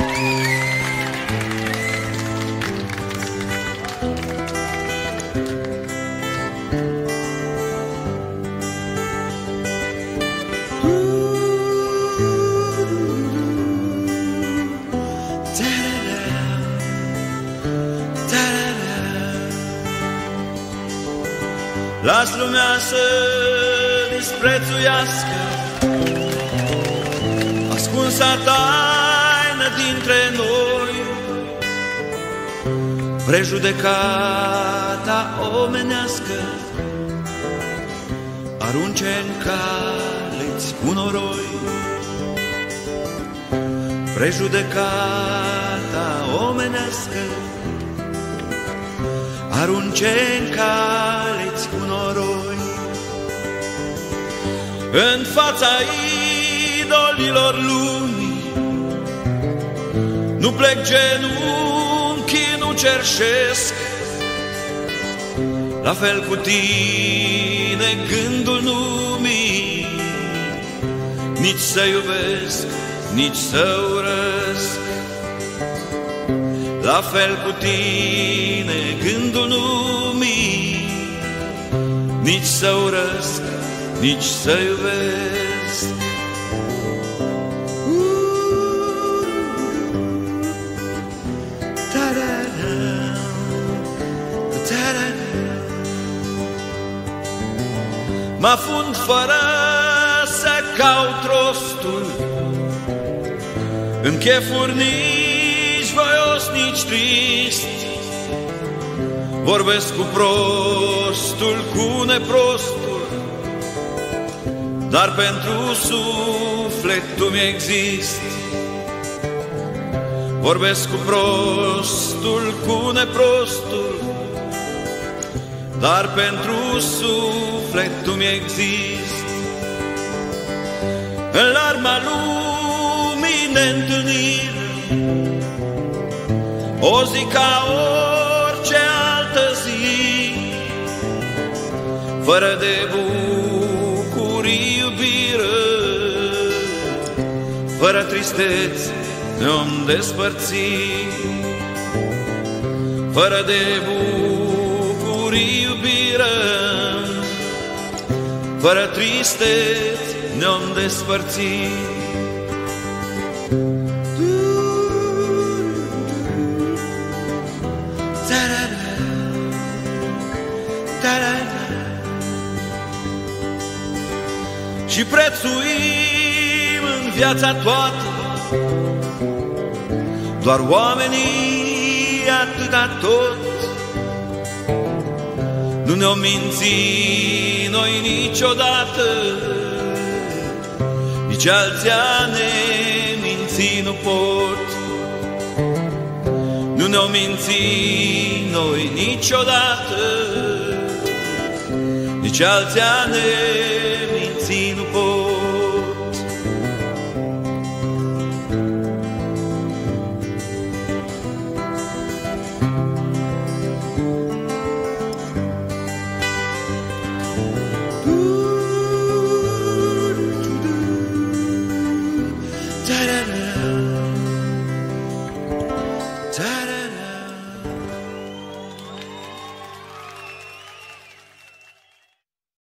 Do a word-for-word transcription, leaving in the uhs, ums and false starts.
Las lumea să disprețuiască ascunsa taină dintre noi, prejudecata omenească arunce-n cale-ți cu noroi. Prejudecata omenească arunce-n cale-ți cu noroi. În fața idolilor lumii nu plec genunchii, nu cerșesc. La fel cu tine gândul nu-mi, nici să iubesc, nici să urăsc. La fel cu tine gândul nu-mi, nici să urăsc, nici să iubesc. Mă afund fără să caut rostul în chefuri nici voios, nici trist. Vorbesc cu prostul, cu neprostul, dar pentru suflet tu mi-existi. Vorbesc cu prostul, cu neprostul, dar pentru suflet tu mi-existi. În larma lumii neîntâlnire, o zi ca orice altă zi, fără de bucurii, iubire, fără tristețe ne-om despărți. Fără de bucurii, iubire, fără tristețe ne-om despărți. Și prețuim în viața toată doar oamenii, atâta tot. Nu ne-o minți noi niciodată, nici alții a ne minți nu pot. Nu ne-o minți noi niciodată, nici alții a ne